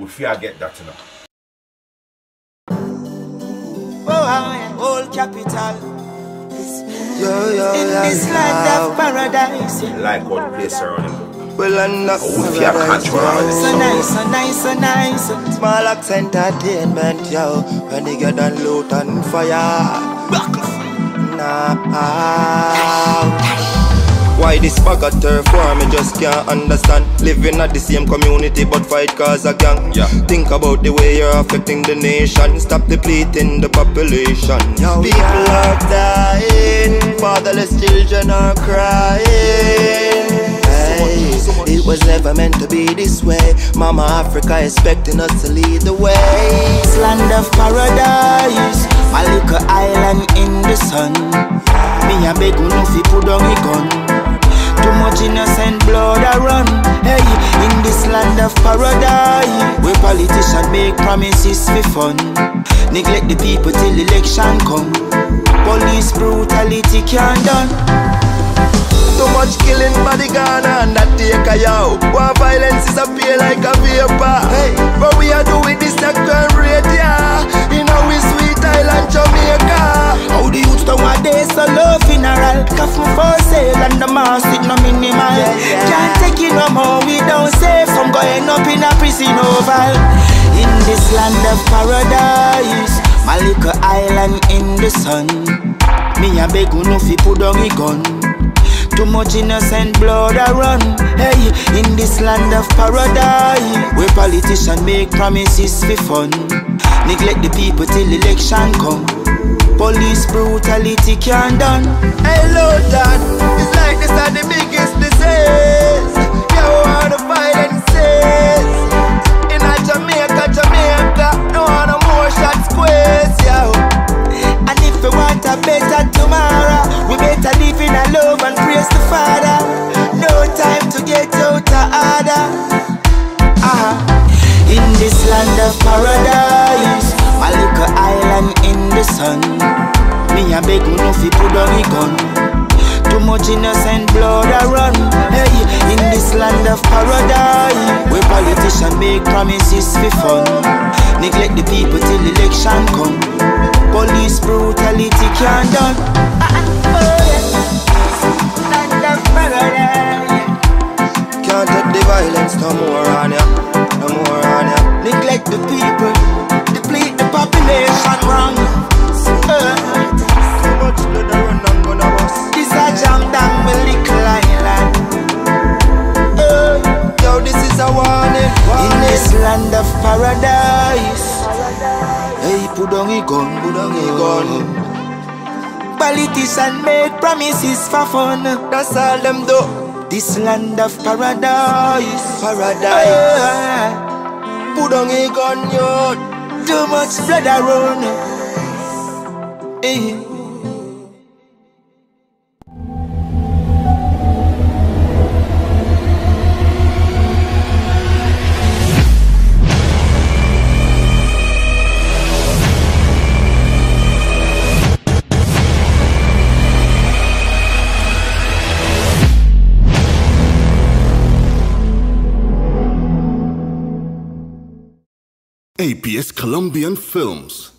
forget that, you know. Whole capital in this land of paradise. Like all the place around him. Well, I'm not So nice, so nice, so nice. Small accent entertainment, yo. Renegad Lutan Fyah. Why this bugger turf war, me just can't understand. Living at the same community but fight cause a gang. Think about the way you're affecting the nation. Stop depleting the population. People are dying, fatherless children are crying. It was never meant to be this way. Mama Africa expecting us to lead the way. This land of paradise, a little island in the sun. Me a beg you no fi put down a gun. Too much innocent blood a run. Hey, in this land of paradise, where politicians make promises for fun, neglect the people till election come. Police brutality can't done. Too much killing body gone and that take a yow. War violence is appear like a vapor. Hey, but we are doing this like crime rate, yeah. In our sweet island Jamaica. How the youths nowadays so low funeral. Coffin for sale and the mass with no minimal. Can't take it no more, we don't save. Some going up in a prison oval. In this land of paradise, my little island in the sun. Me a beg you no fi put down a gun. Too much innocent blood a run. Hey, in this land of paradise, where politicians make promises for fun, neglect the people till election come. Police brutality can't done. Hey Lutan, it's like this are the biggest disease. You want the violence. In a Jamaica, no want no more shots squares, yo. And if we want a better tomorrow, we better live in a love and praise the Father. No time to get out of order. In this land of paradise, my little island in the sun. Me a beg you no fi put down a gun. Too much innocent blood a run. Hey, in this land of paradise, where politicians make promises for fun, neglect the people till election come. Police brutality can't done. Land of paradise. Can't take the violence no more on ya, no more on ya. Neglect the people, deplete the population wrong. Too much blood a run and gonna bust. This a jam down my little island. Yo, this is a warning. In this land of paradise, hey, put down a gun, put down a gun. Politicians make promises for fun. That's all them do. This land of paradise, Put on a gun, yo. too much blood around. Hey. APS Colombian Films.